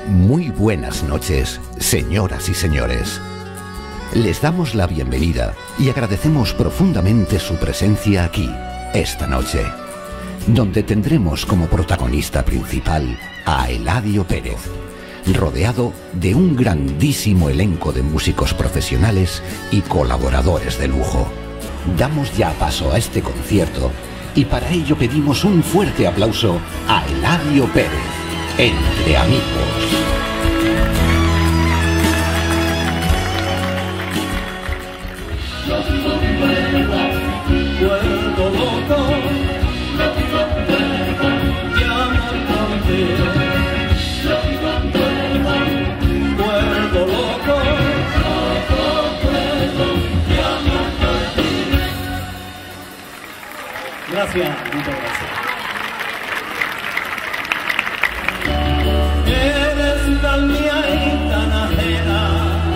Muy buenas noches, señoras y señores. Les damos la bienvenida y agradecemos profundamente su presencia aquí, esta noche, donde tendremos como protagonista principal a Eladio Pérez, rodeado de un grandísimo elenco de músicos profesionales y colaboradores de lujo. Damos ya paso a este concierto y para ello pedimos un fuerte aplauso a Eladio Pérez, Entre Amigos. Vuelvo loco, llamo contigo. Vuelvo loco, llamo contigo. Gracias, muchas gracias. Eres tan mía y tan ajena.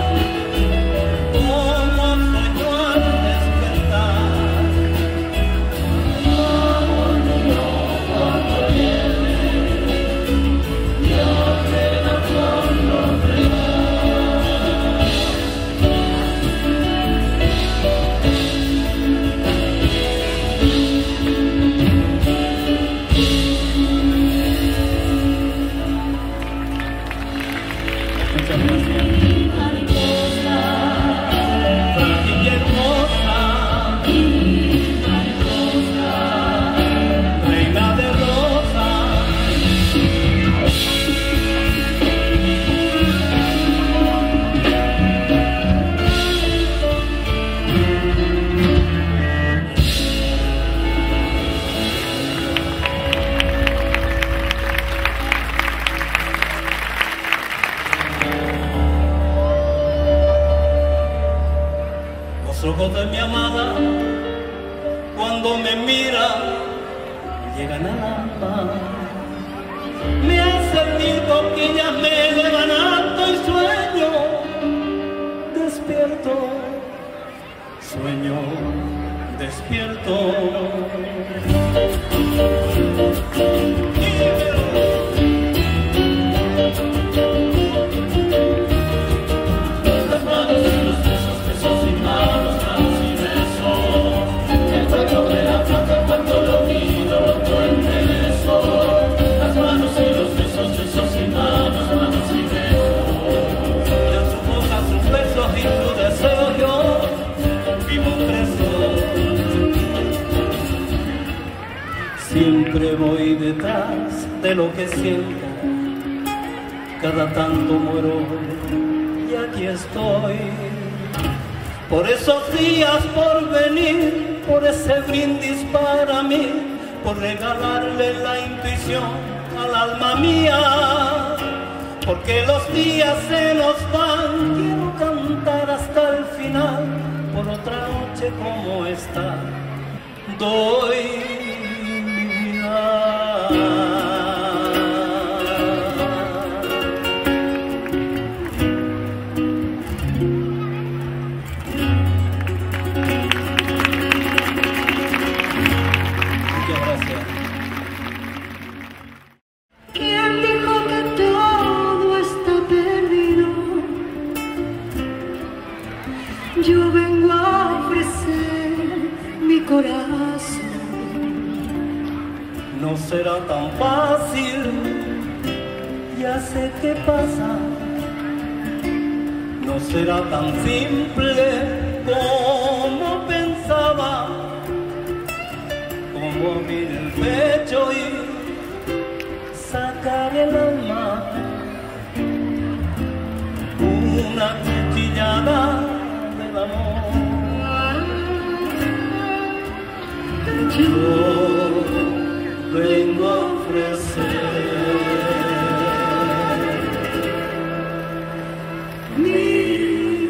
Los ojos de mi amada, cuando me miran, llegan al alma. Me hacen mil cosquillas, me elevan alto y sueño. Despierto, sueño, despierto. Siempre voy detrás de lo que siento, cada tanto muero y aquí estoy. Por esos días por venir, por ese brindis para mí, por regalarle la intuición al alma mía. Porque los días se nos van, quiero cantar hasta el final, por otra noche como esta, doy. ¿Quién dijo que todo está perdido? Yo vengo a ofrecer mi corazón. No será tan fácil, ya sé qué pasa. No será tan simple como pensaba. Como abrir el pecho y sacar el alma. Una cuchillada del amor. Yo vengo a ofrecer mi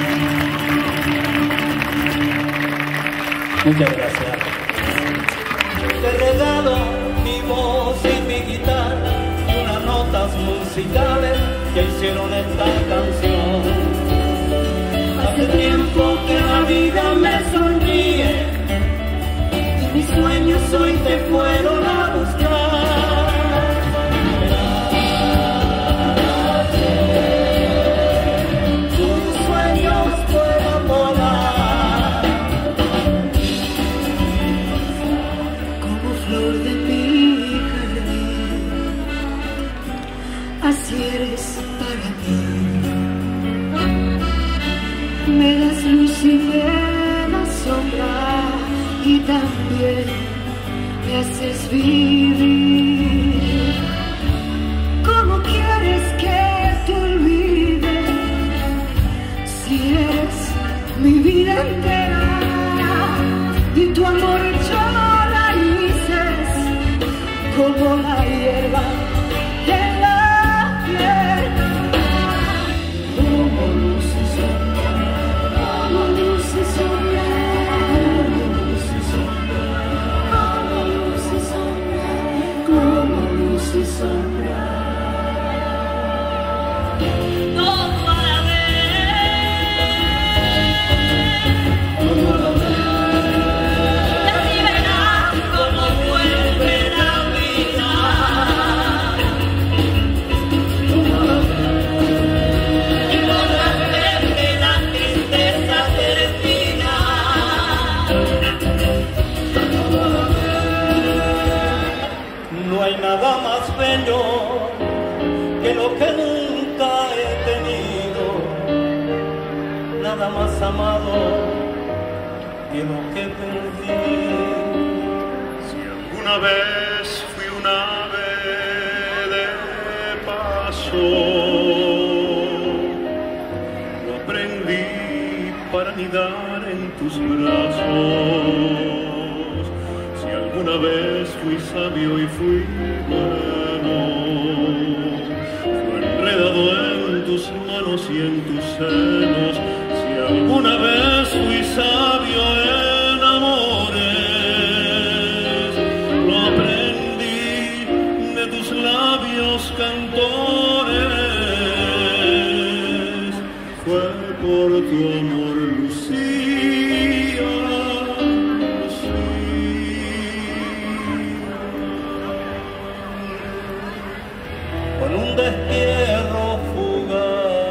Muchas gracias. solo mi voz y mi guitarra, unas notas musicales que hicieron esta canción. Hace tiempo que la vida me sonríe y mis sueños hoy te fueron a buscar. Tus sueños puedan volar como flor de mi jardín, así eres para mí. Me das luz y me das sombra y también me haces vivir. ¿Cómo quieres que te olvide si eres mi vida entera y tu amor hecho raíces como la hierba de la tierra? Como luz y sombra, como luz y sombra, como luz y sombra, como luz y sombra. No hay nada más bello que lo que nunca he tenido, nada más amado que lo que perdí. Si alguna vez fui un ave de paso, lo aprendí para anidar en tus brazos. Si alguna vez fui sabio y fui bueno, fue enredado en tus manos y en tus senos. Si alguna vez fui sabio en amores, lo aprendí de tus labios cantores. Fue por tu amor, Lucía. Con un destierro fugaz.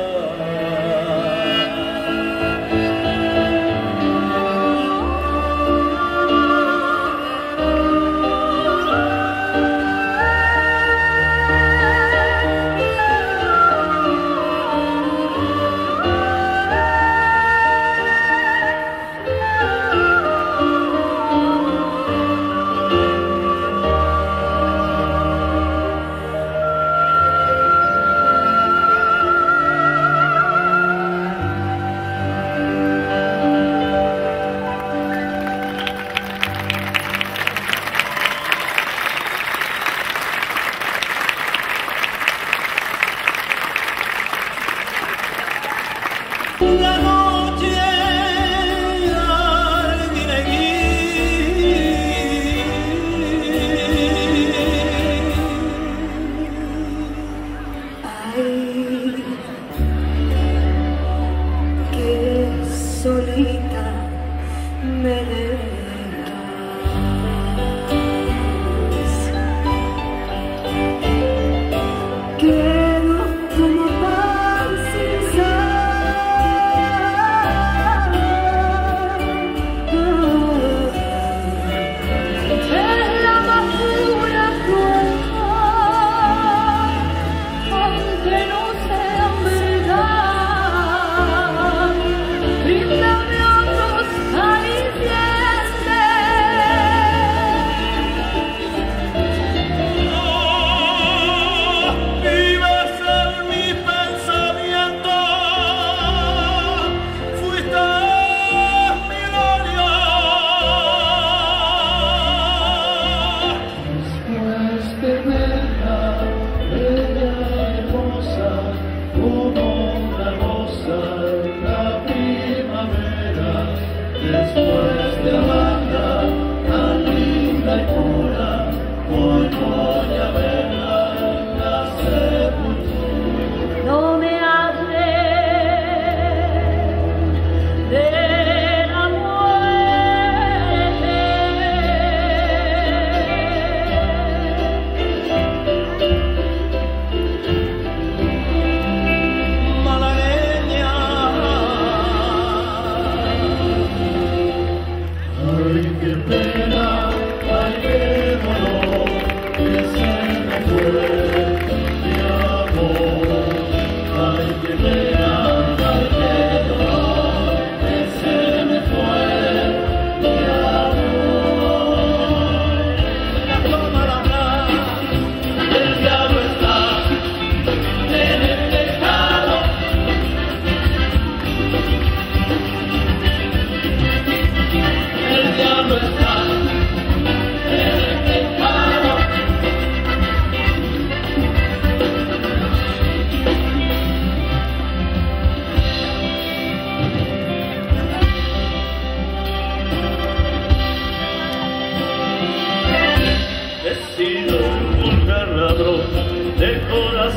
La noche ardina Ay, que solita me dejas. Quedo como pan sin es la más pura crueldad, aunque no sea verdad. Bríndame otros alicientes. Vives en mi pensamiento, fuiste mi gloria. Después de verla, bella hermosa, como una rosa en la primavera. Después de amarla, tan linda y pura,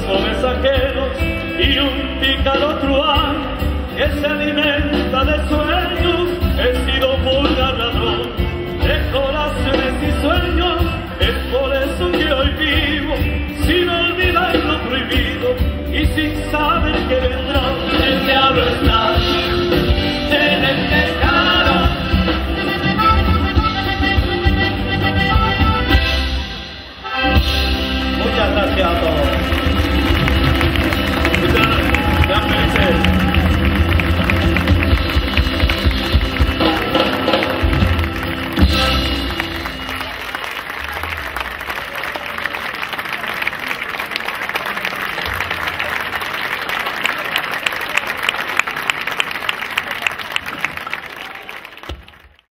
mensajeros y un pícaro truán que se alimenta de su